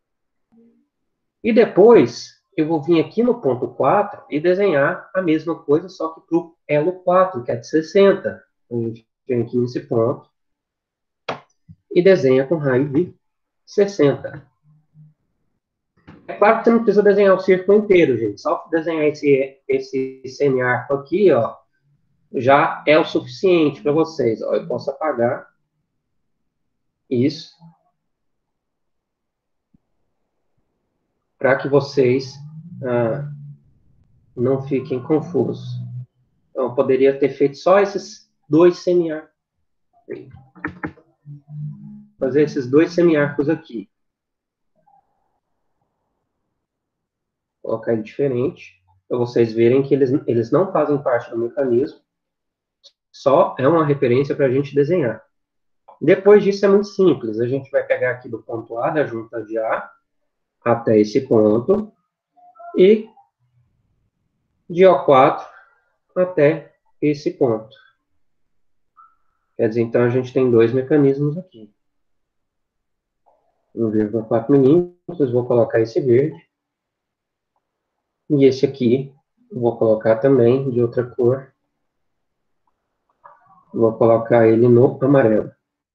A: E depois, eu vou vir aqui no ponto quatro e desenhar a mesma coisa, só que para o elo quatro, que é de sessenta. Então, a gente vem aqui nesse ponto e desenha com raio de sessenta. É claro que você não precisa desenhar o círculo inteiro, gente. Só desenhar esse, esse semiarco aqui, ó, já é o suficiente para vocês. Ó, eu posso apagar isso para que vocês ah, não fiquem confusos. Então, eu poderia ter feito só esses dois semiarcos. Fazer esses dois semiarcos aqui. Colocar ele diferente, para vocês verem que eles, eles não fazem parte do mecanismo. Só é uma referência para a gente desenhar. Depois disso é muito simples. A gente vai pegar aqui do ponto A, da junta de A, até esse ponto, e de O quatro até esse ponto. Quer dizer, então a gente tem dois mecanismos aqui. um vírgula quatro milímetros, vou colocar esse verde. E esse aqui, vou colocar também de outra cor. Vou colocar ele no amarelo.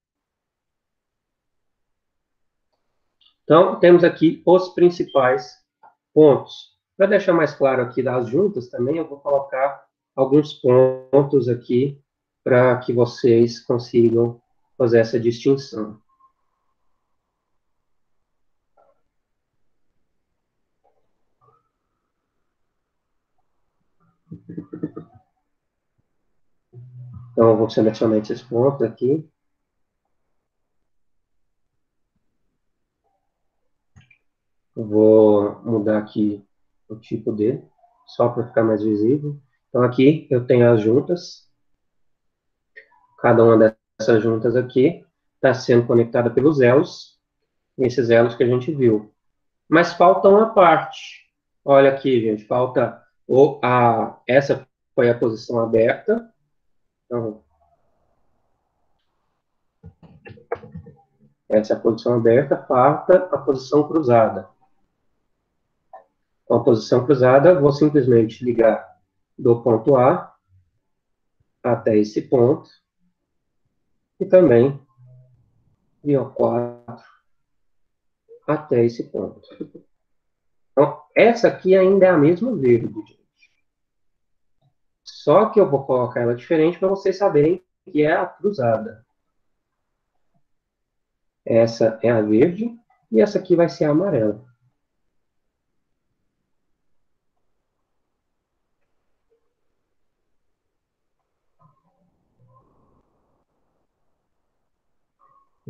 A: Então, temos aqui os principais pontos. Para deixar mais claro aqui das juntas também, eu vou colocar alguns pontos aqui para que vocês consigam fazer essa distinção. Então, eu vou selecionar esses pontos aqui. Eu vou mudar aqui o tipo dele, só para ficar mais visível. Então, aqui eu tenho as juntas. Cada uma dessas juntas aqui está sendo conectada pelos elos, esses elos que a gente viu. Mas falta uma parte. Olha aqui, gente, falta o, a, essa foi a posição aberta. Então, essa é a posição aberta, falta a posição cruzada. Com a posição cruzada, vou simplesmente ligar do ponto A até esse ponto e também de O quatro até esse ponto. Então, essa aqui ainda é a mesma verde, gente. Só que eu vou colocar ela diferente para vocês saberem que é a cruzada. Essa é a verde e essa aqui vai ser a amarela.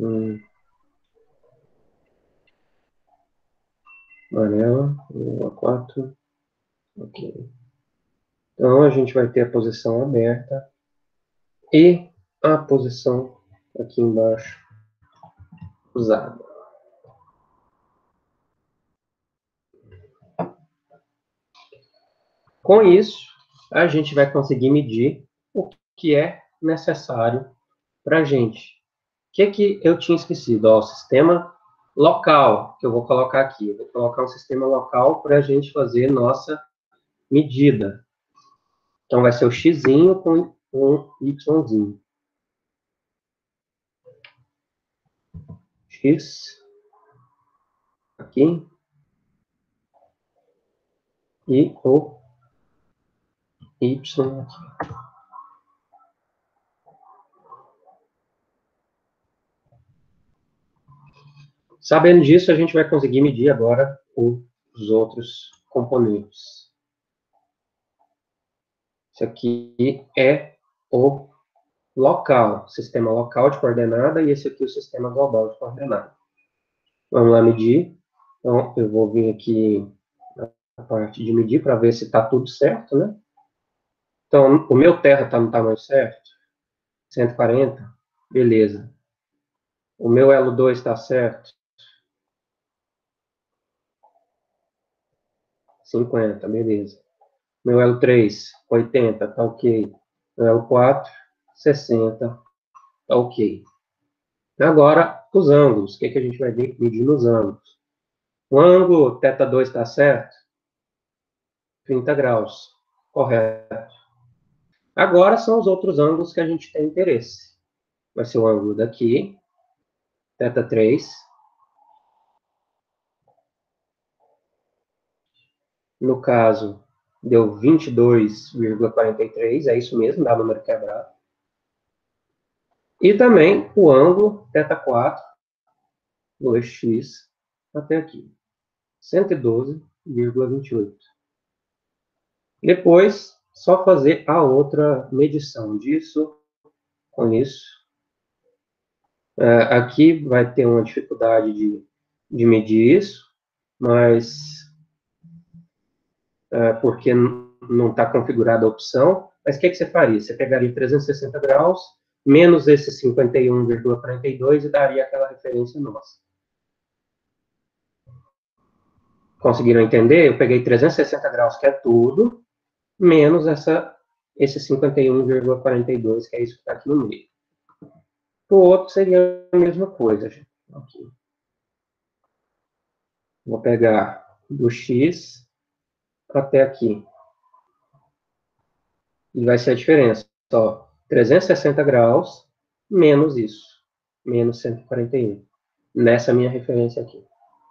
A: Hum. Amarela, um a quatro. Ok. Então, a gente vai ter a posição aberta e a posição aqui embaixo usada. Com isso, a gente vai conseguir medir o que é necessário para a gente. O que, que eu tinha esquecido? Ó, o sistema local, que eu vou colocar aqui. Eu vou colocar um sistema local para a gente fazer nossa medida. Então, vai ser o x com um y. X aqui e o y aqui. Sabendo disso, a gente vai conseguir medir agora os outros componentes. Isso aqui é o local, sistema local de coordenada, e esse aqui é o sistema global de coordenada. Vamos lá medir. Então, eu vou vir aqui na parte de medir para ver se está tudo certo, né? Então, o meu terra está no tamanho certo? cento e quarenta? Beleza. O meu elo dois está certo? cinquenta, beleza. Meu elo três, oitenta, tá ok. Meu elo quatro, sessenta, tá ok. Agora, os ângulos. O que, que a gente vai medir nos ângulos? O ângulo θ dois está certo? trinta graus. Correto. Agora são os outros ângulos que a gente tem interesse. Vai ser o ângulo daqui, θ três. No caso, deu vinte e dois vírgula quarenta e três, é isso mesmo, dá número quebrado. E também o ângulo θ quatro, dois x, até aqui, cento e doze vírgula vinte e oito. Depois, só fazer a outra medição disso com isso. É, aqui vai ter uma dificuldade de, de medir isso, mas é, porque não está configurada a opção. Mas o que, que você faria? Você pegaria trezentos e sessenta graus, menos esse cinquenta e um vírgula quarenta e dois e daria aquela referência nossa. Conseguiram entender? Eu peguei trezentos e sessenta graus, que é tudo, menos essa, esse cinquenta e um vírgula quarenta e dois, que é isso que está aqui no meio. O outro seria a mesma coisa, gente. Aqui. Vou pegar do X até aqui. E vai ser a diferença. Ó, trezentos e sessenta graus menos isso. Menos cento e quarenta e um. Nessa minha referência aqui.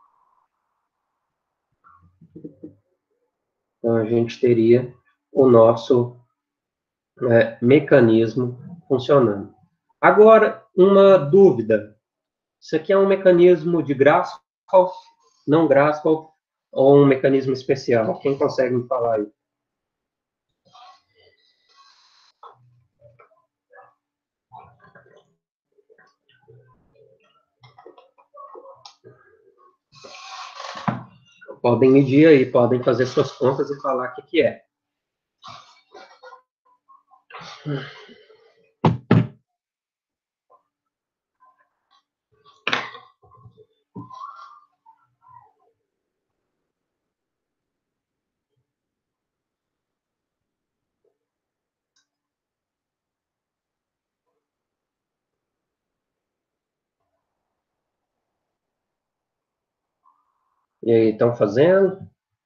A: Então, a gente teria o nosso é, mecanismo funcionando. Agora, uma dúvida. Isso aqui é um mecanismo de Grashof, não Grashof, ou um mecanismo especial? Quem consegue me falar aí? Podem medir aí, podem fazer suas contas e falar o que, que é. E aí, estão fazendo?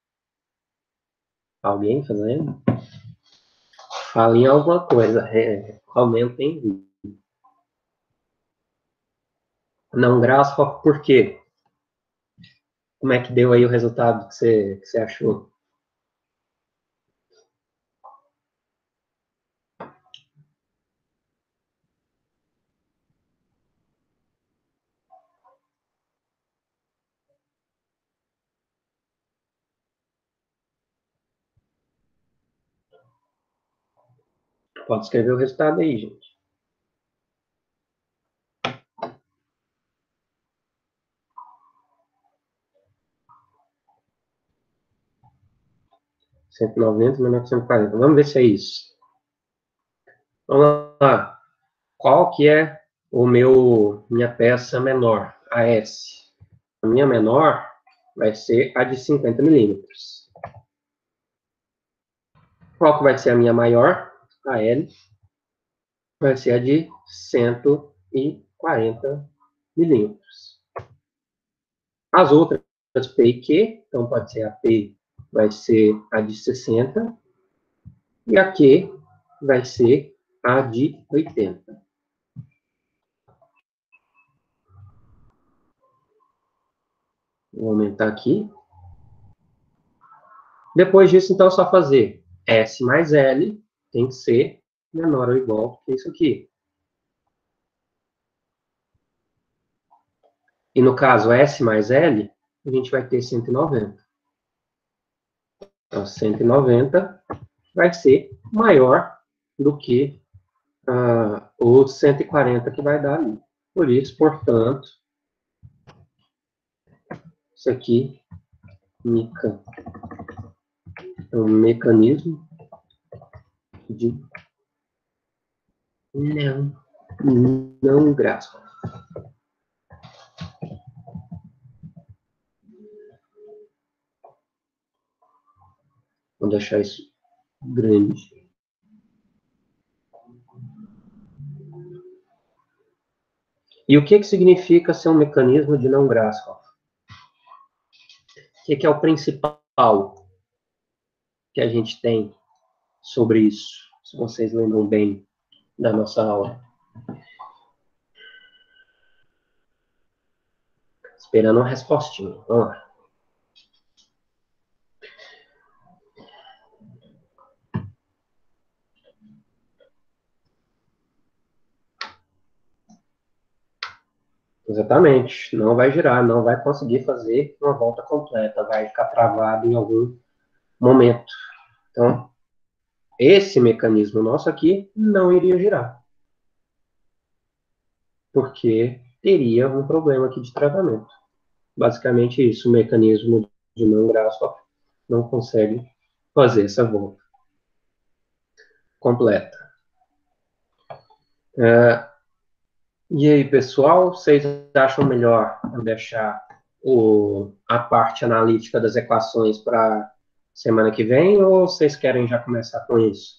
A: Alguém fazendo? Falem alguma coisa. É, comentem. Não Grashof, por quê? Como é que deu aí o resultado que você, que você achou? Pode escrever o resultado aí, gente. cento e noventa menor que cento e quarenta. Vamos ver se é isso. Vamos lá. Qual que é o meu, minha peça menor? A S. A minha menor vai ser a de cinquenta milímetros. Qual que vai ser a minha maior? A L. Vai ser a de cento e quarenta milímetros. As outras, P e Q, então pode ser a P, vai ser a de sessenta, e a Q vai ser a de oitenta. Vou aumentar aqui. Depois disso, então, é só fazer S mais L tem que ser menor ou igual que isso aqui. E no caso S mais L, a gente vai ter cento e noventa. Então, cento e noventa vai ser maior do que uh, o cento e quarenta que vai dar ali. Por isso, portanto, isso aqui mica, é um mecanismo de não, não graça. Vou deixar isso grande. E o que, que significa ser um mecanismo de não Grashof? O que, que é o principal que a gente tem sobre isso? Se vocês lembram bem da nossa aula. Esperando uma respostinha. Vamos lá. Exatamente. Não vai girar, não vai conseguir fazer uma volta completa. Vai ficar travado em algum momento. Então, esse mecanismo nosso aqui não iria girar. Porque teria um problema aqui de travamento. Basicamente isso. O mecanismo de não Grashof não consegue fazer essa volta completa. É, e aí, pessoal, vocês acham melhor eu deixar o, a parte analítica das equações para semana que vem ou vocês querem já começar com isso?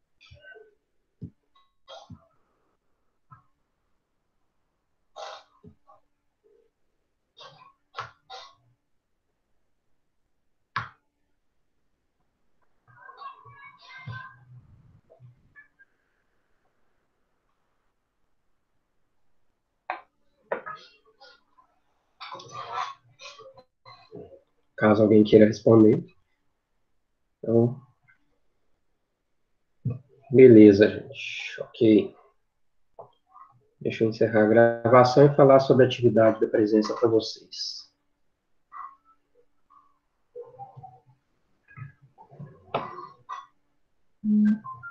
A: Caso alguém queira responder. Então, beleza, gente. Ok. Deixa eu encerrar a gravação e falar sobre a atividade da presença para vocês. Hum.